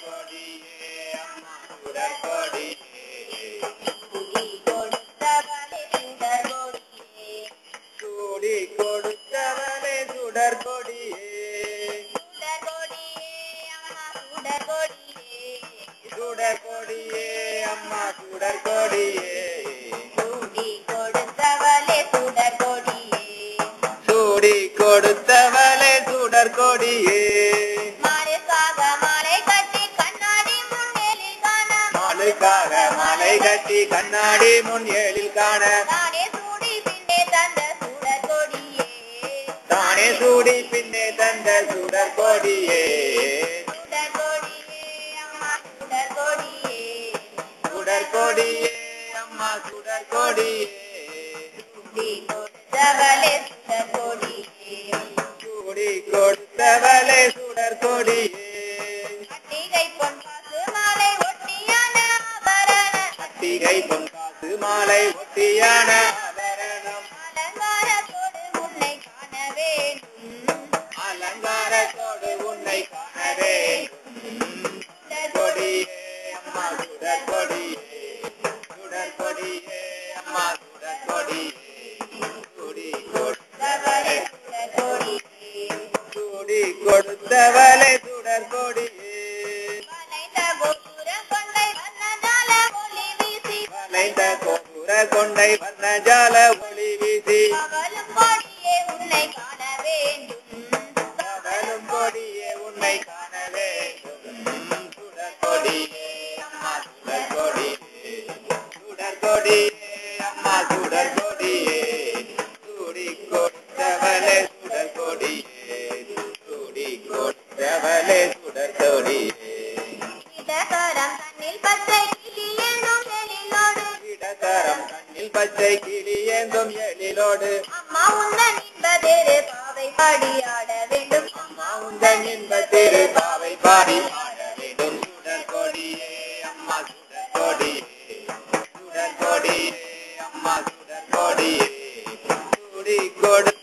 கொடுத்தவளே சுடர்கொடியே மாலுக்காக மாலை கட்டி கண்ணாடி முன் எழில் காண தானே சூடி பின்னே தந்த சுடர்கொடியே சுடர்கொடியே அம்மா சுடர்கொடியே சூடி கொடுத்தவளே சுடர்கொடியே அட்டிகை பொன் காசு மாலை ஒட்டியான ஆபரணம் அலங்காரத்தோடு உன்னை காண வேண்டும் சுடர்கொடியே அம்மா சுடர்கொடியே சுடர்கொடியே அம்மா சுடர்கொடியே சூடி கொடுத்தவளே சுடர்கொடியே வளைந்த கோபுர கொண்டை வர்ணஜால ஒளி வீசி அவளும் கொடியே உன்னை காண வேண்டும் சுடர்கொடியே அம்மா சுடர்கொடியே சுடர்கொடியே அம்மா சுடர்கொடியே சூடி கொடுத்தவளே சுடர்கொடியே சூடி கொடுத்தவளே சுடர்கொடியே இடகரம் கண்ணில் பச்சை கிளி ஏந்தும் எழிலோடு அம்மா உந்தன் இன்பத்திரு பாவை பாடி ஆட வேண்டும் சுடர்கொடியே அம்மா சுடர்கொடியே சுடர்கொடியே அம்மா சுடர்கொடியே சூடி கொடு